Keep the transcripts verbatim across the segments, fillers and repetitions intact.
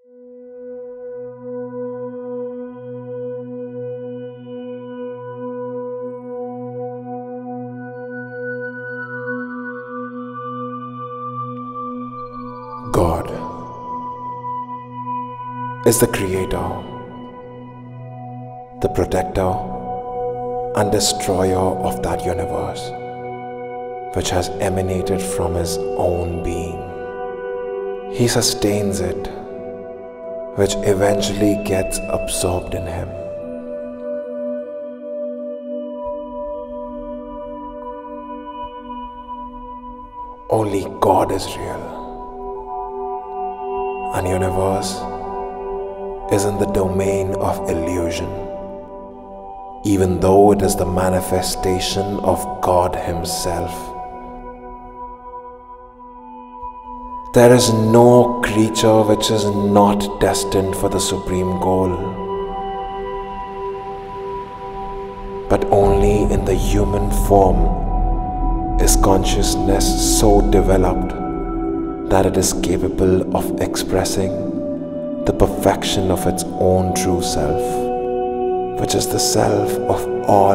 God is the creator, the protector and destroyer of that universe, which has emanated from His own being. He sustains it, which eventually gets absorbed in Him. Only God is real. And universe is in the domain of illusion, even though it is the manifestation of God Himself. There is no creature which is not destined for the supreme goal, but only in the human form is consciousness so developed that it is capable of expressing the perfection of its own true self, which is the self of all.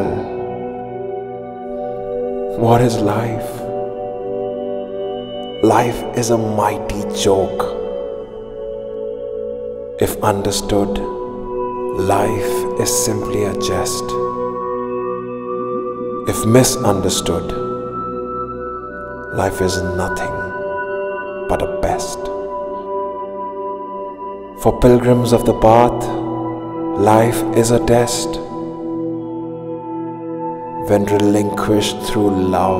What is life? Life is a mighty joke. If understood, life is simply a jest. If misunderstood, life is nothing but a pest. For pilgrims of the path, life is a test. When relinquished through love,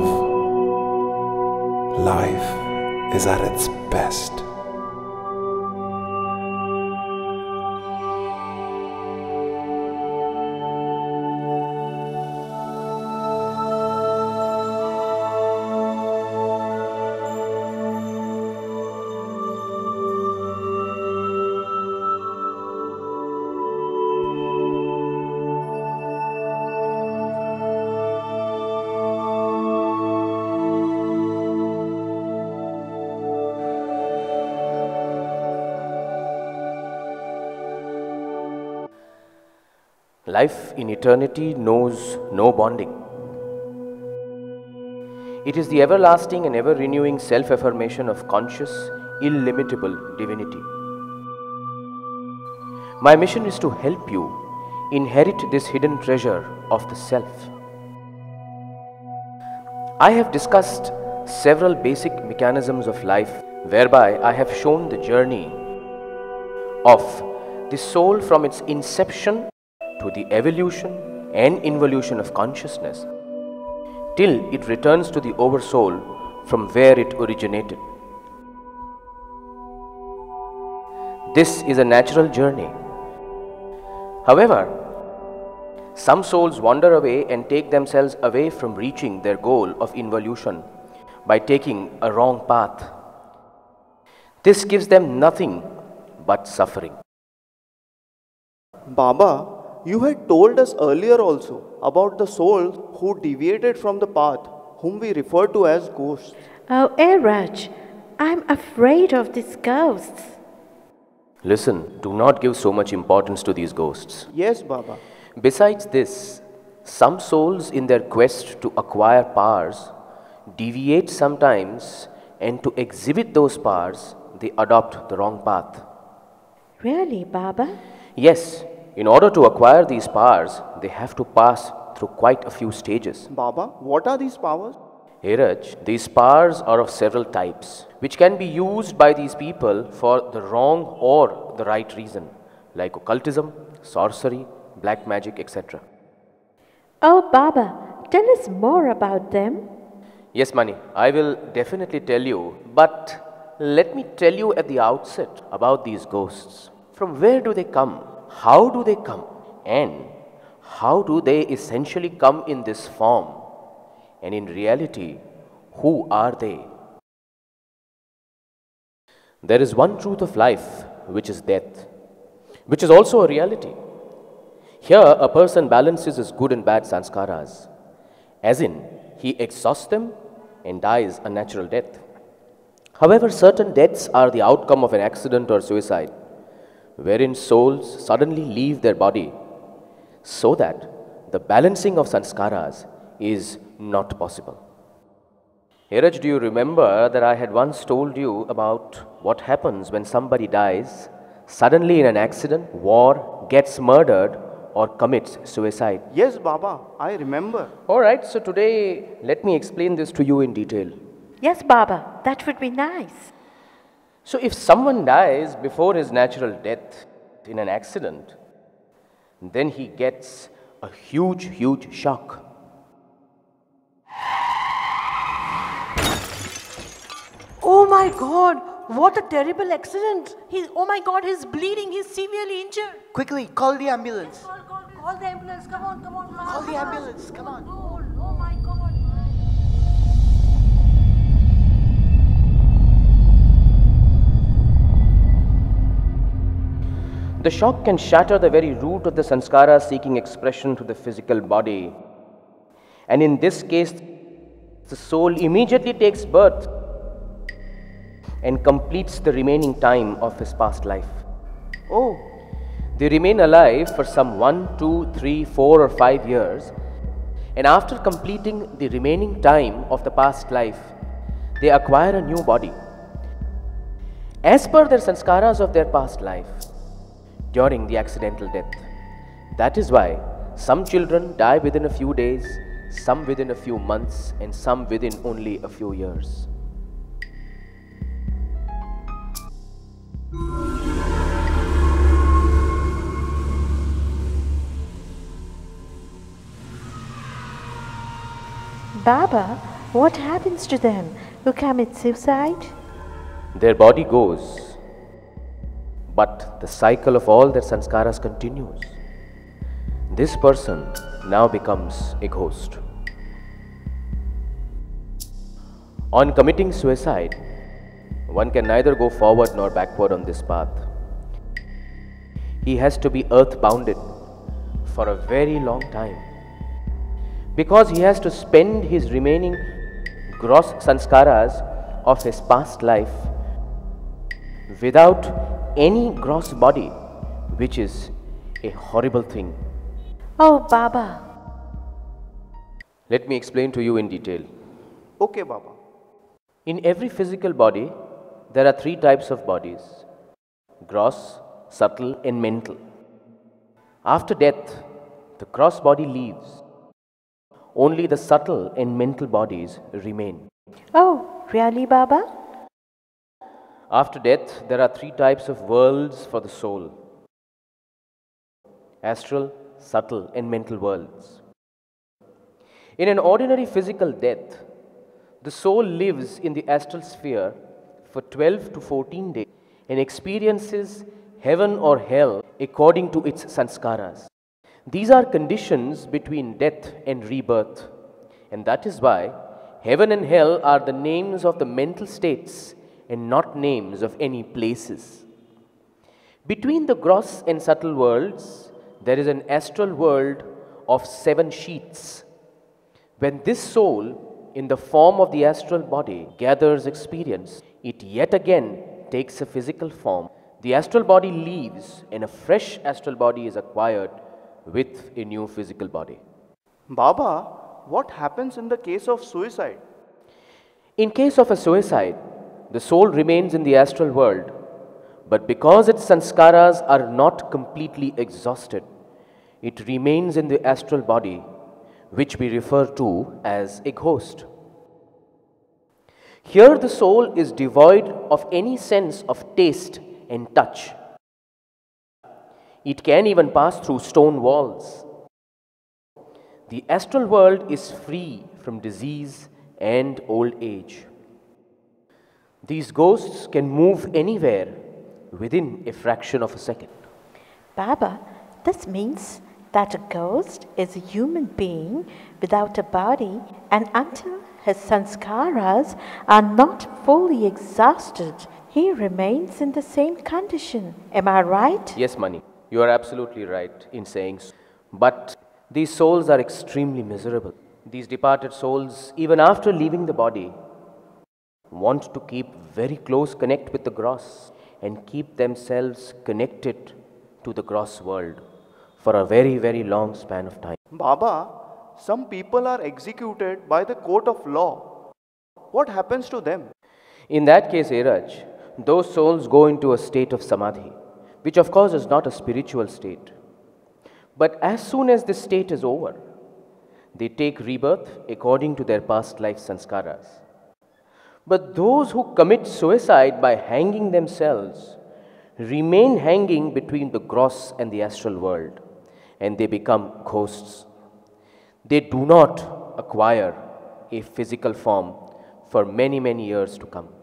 life is at its best. Life in eternity knows no bonding. It is the everlasting and ever-renewing self-affirmation of conscious, illimitable divinity. My mission is to help you inherit this hidden treasure of the self. I have discussed several basic mechanisms of life whereby I have shown the journey of the soul from its inception to the evolution and involution of consciousness till it returns to the oversoul from where it originated. This is a natural journey. However, some souls wander away and take themselves away from reaching their goal of involution by taking a wrong path. This gives them nothing but suffering. Baba, you had told us earlier also about the souls who deviated from the path, whom we refer to as ghosts. Oh, Airaj, I'm afraid of these ghosts. Listen, do not give so much importance to these ghosts. Yes, Baba. Besides this, some souls in their quest to acquire powers deviate sometimes, and to exhibit those powers, they adopt the wrong path. Really, Baba? Yes. In order to acquire these powers, they have to pass through quite a few stages. Baba, what are these powers? Airaj, these powers are of several types, which can be used by these people for the wrong or the right reason, like occultism, sorcery, black magic, et cetera. Oh, Baba, tell us more about them. Yes, Mani, I will definitely tell you, but let me tell you at the outset about these ghosts. From where do they come? How do they come? And how do they essentially come in this form? And in reality, who are they? There is one truth of life, which is death, which is also a reality. Here, a person balances his good and bad sanskaras, as in, he exhausts them and dies a natural death. However, certain deaths are the outcome of an accident or suicide, wherein souls suddenly leave their body, so that the balancing of sanskaras is not possible. Hiraj, do you remember that I had once told you about what happens when somebody dies suddenly in an accident, war, gets murdered, or commits suicide? Yes, Baba, I remember. Alright, so today let me explain this to you in detail. Yes, Baba, that would be nice. So if someone dies before his natural death in an accident, then he gets a huge, huge shock. Oh my God, what a terrible accident. He, oh my God, he's bleeding, he's severely injured. Quickly, call the ambulance. Call, call, call the ambulance, come on, come on. Call the ambulance, come on. Oh, oh my God. The shock can shatter the very root of the sanskara seeking expression to the physical body. And in this case, the soul immediately takes birth and completes the remaining time of his past life. Oh, They remain alive for some one, two, three, four or five years, and after completing the remaining time of the past life, they acquire a new body as per their sanskaras of their past life during the accidental death. That is why some children die within a few days, some within a few months, and some within only a few years. Baba, what happens to them who commit suicide? Their body goes, but the cycle of all their sanskaras continues. This person now becomes a ghost. On committing suicide, one can neither go forward nor backward on this path. He has to be earth-bounded for a very long time, because he has to spend his remaining gross sanskaras of his past life without any gross body, which is a horrible thing. Oh, Baba. Let me explain to you in detail. okay, Baba. In every physical body, there are three types of bodies: gross, subtle, and mental. After death, the gross body leaves. Only the subtle and mental bodies remain. Oh, really, Baba? After death, there are three types of worlds for the soul: astral, subtle, and mental worlds. In an ordinary physical death, the soul lives in the astral sphere for twelve to fourteen days and experiences heaven or hell according to its sanskaras. These are conditions between death and rebirth, and that is why heaven and hell are the names of the mental states and not names of any places. Between the gross and subtle worlds, there is an astral world of seven sheets. When this soul, in the form of the astral body, gathers experience, it yet again takes a physical form. The astral body leaves and a fresh astral body is acquired with a new physical body. Baba, what happens in the case of suicide? In case of a suicide, the soul remains in the astral world, but because its sanskaras are not completely exhausted, it remains in the astral body, which we refer to as a ghost. Here the soul is devoid of any sense of taste and touch. It can even pass through stone walls. The astral world is free from disease and old age. These ghosts can move anywhere within a fraction of a second. Baba, this means that a ghost is a human being without a body, and until his sanskaras are not fully exhausted, he remains in the same condition. Am I right? Yes, Mani, you are absolutely right in saying so. But these souls are extremely miserable. These departed souls, even after leaving the body, want to keep very close connect with the gross, and keep themselves connected to the gross world for a very, very long span of time. Baba, some people are executed by the court of law. What happens to them? In that case, Eraj, those souls go into a state of samadhi, which of course is not a spiritual state. But as soon as this state is over, they take rebirth according to their past life sanskaras. But those who commit suicide by hanging themselves remain hanging between the gross and the astral world, and they become ghosts. They do not acquire a physical form for many, many years to come.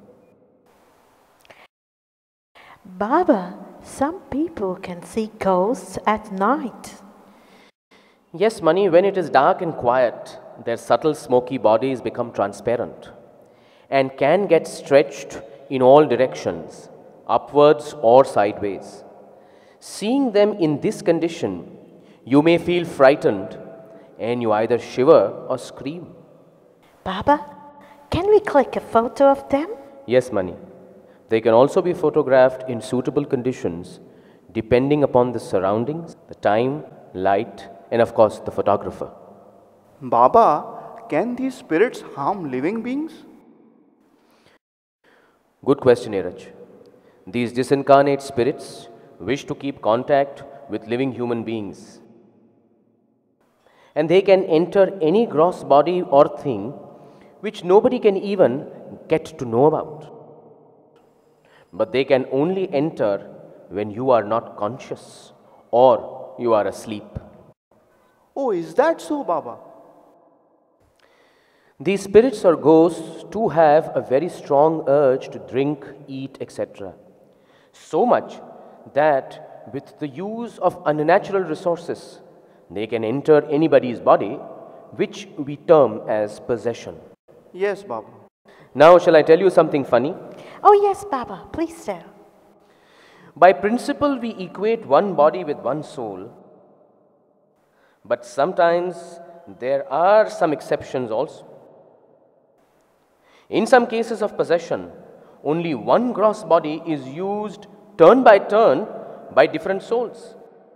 Baba, some people can see ghosts at night. Yes, Mani, when it is dark and quiet, their subtle smoky bodies become transparent and can get stretched in all directions, upwards or sideways. Seeing them in this condition, you may feel frightened and you either shiver or scream. Baba, can we click a photo of them? Yes, Mani. They can also be photographed in suitable conditions depending upon the surroundings, the time, light, and of course the photographer. Baba, can these spirits harm living beings? Good question, Eraj. These disincarnate spirits wish to keep contact with living human beings. And they can enter any gross body or thing which nobody can even get to know about. But they can only enter when you are not conscious or you are asleep. Oh, is that so, Baba? These spirits or ghosts too have a very strong urge to drink, eat, et cetera. So much that with the use of unnatural resources, they can enter anybody's body, which we term as possession. Yes, Baba. Now, shall I tell you something funny? Oh yes, Baba, please tell. By principle, we equate one body with one soul. But sometimes there are some exceptions also. In some cases of possession, only one gross body is used turn by turn by different souls.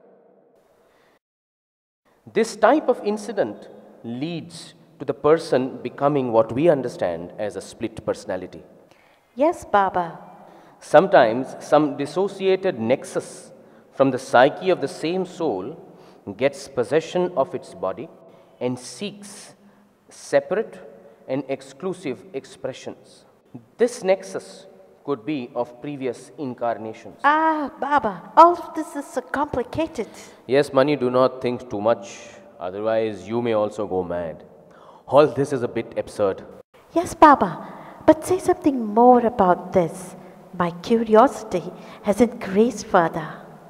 This type of incident leads to the person becoming what we understand as a split personality. Yes, Baba. Sometimes some dissociated nexus from the psyche of the same soul gets possession of its body and seeks separate and exclusive expressions. This nexus could be of previous incarnations. Ah, Baba, all of this is so complicated. Yes, Mani, do not think too much, otherwise you may also go mad. All this is a bit absurd. Yes, Baba, but say something more about this. My curiosity has increased further.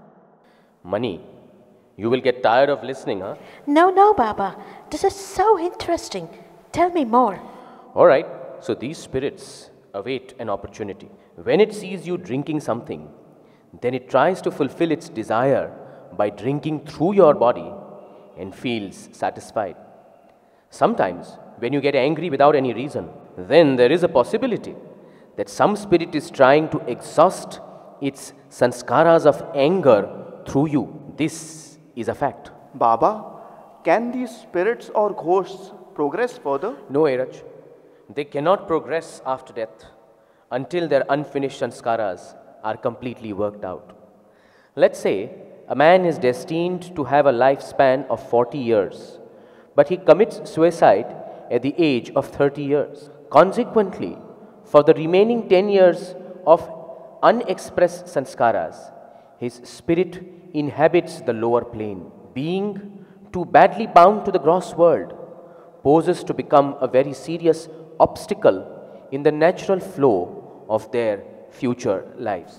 Mani, you will get tired of listening, huh? No, no, Baba. This is so interesting. Tell me more. All right, so these spirits await an opportunity. When it sees you drinking something, then it tries to fulfill its desire by drinking through your body and feels satisfied. Sometimes, when you get angry without any reason, then there is a possibility that some spirit is trying to exhaust its sanskaras of anger through you. This is a fact. Baba, can these spirits or ghosts progress further? No, Eraj. They cannot progress after death until their unfinished sanskaras are completely worked out. Let's say a man is destined to have a lifespan of forty years, but he commits suicide at the age of thirty years. Consequently, for the remaining ten years of unexpressed sanskaras, his spirit inhabits the lower plane. Being too badly bound to the gross world poses to become a very serious obstacle in the natural flow of their future lives.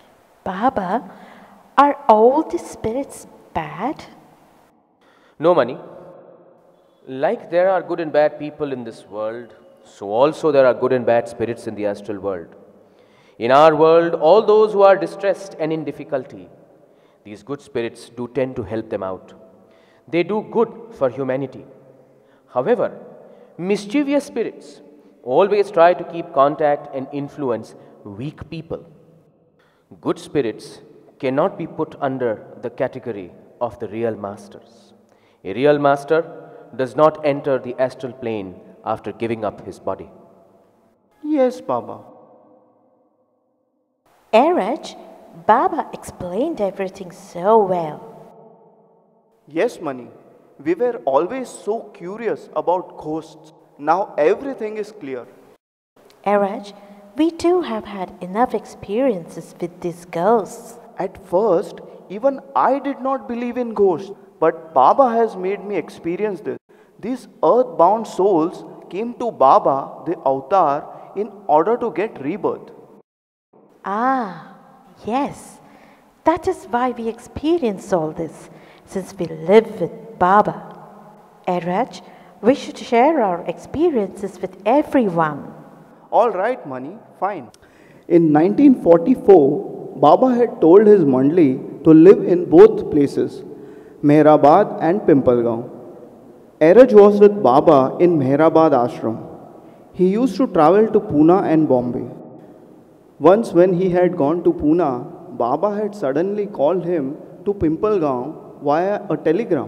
Baba, are all the spirits bad? No, Mani. Like there are good and bad people in this world, so also there are good and bad spirits in the astral world. In our world, all those who are distressed and in difficulty, these good spirits do tend to help them out. They do good for humanity. However, mischievous spirits always try to keep contact and influence weak people. Good spirits cannot be put under the category of the real masters. A real master does not enter the astral plane after giving up his body. Yes, Baba. Airaj, Baba explained everything so well. Yes, Mani. We were always so curious about ghosts. Now everything is clear. Airaj, we too have had enough experiences with these ghosts. At first, even I did not believe in ghosts, but Baba has made me experience this. These earthbound souls came to Baba, the avatar, in order to get rebirth. Ah, yes. That is why we experience all this, since we live with Baba. Airaj, we should share our experiences with everyone. All right, Mani, fine. In nineteen forty-four, Baba had told his Mandli to live in both places, Mehrabad and Pimpalgaon. Airaj was with Baba in Mehrabad ashram. He used to travel to Pune and Bombay. Once when he had gone to Pune, Baba had suddenly called him to Pimpalgaon via a telegram.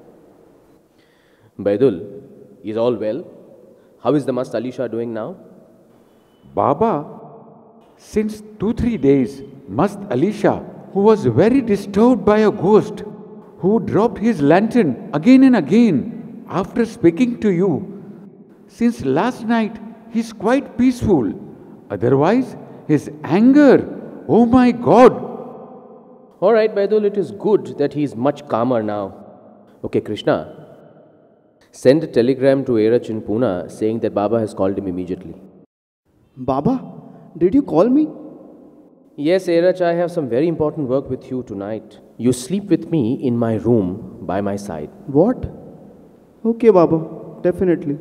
Baidul, is all well? How is the Mast Alisha doing now? Baba, since two, three days, Mast Alisha, who was very disturbed by a ghost, who dropped his lantern again and again after speaking to you. Since last night, he's quite peaceful. Otherwise, his anger, oh my God! All right, Baidul, it is good that he is much calmer now. Okay, Krishna, send a telegram to Airaj in Pune saying that Baba has called him immediately. Baba, did you call me? Yes, Airaj, I have some very important work with you tonight. You sleep with me in my room by my side. What? Okay, Baba, definitely.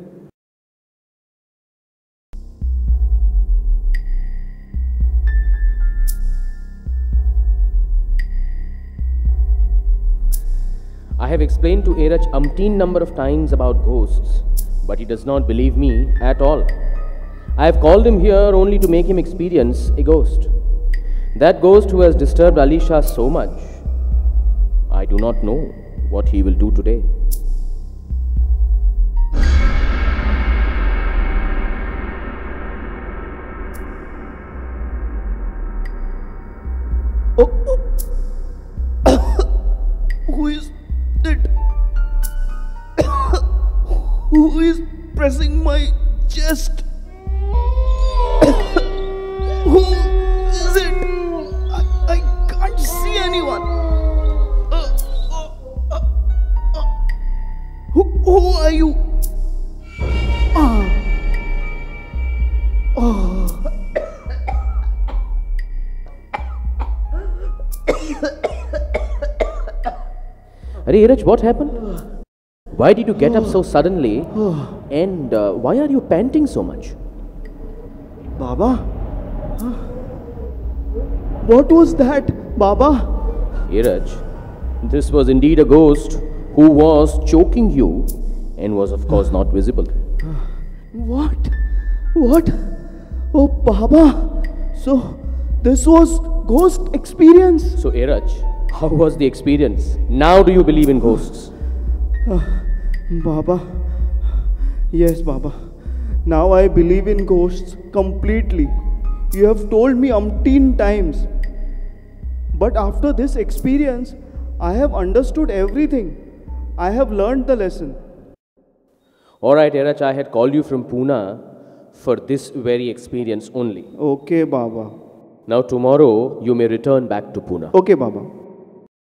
I have explained to Airaj umpteen number of times about ghosts, but he does not believe me at all. I have called him here only to make him experience a ghost. That ghost who has disturbed Alisha so much, I do not know what he will do today. Oh, oh. Who is it? Who is pressing my chest? Who is it? I, I can't see anyone. Uh, uh, uh, uh. Who, who are you? Ah. Oh. Arey Airaj, what happened? Why did you get up so suddenly? And uh, why are you panting so much? Baba? Huh? What was that, Baba? Airaj, this was indeed a ghost who was choking you and was of course not visible. What? What? Oh, Baba. So, this was ghost experience? So Airaj, how was the experience? Now do you believe in ghosts? Uh, Baba. Yes, Baba. Now I believe in ghosts completely. You have told me umpteen times. But after this experience, I have understood everything. I have learned the lesson. Alright, Airaj, I had called you from Pune for this very experience only. Okay, Baba. Now tomorrow you may return back to Pune. Okay, Baba.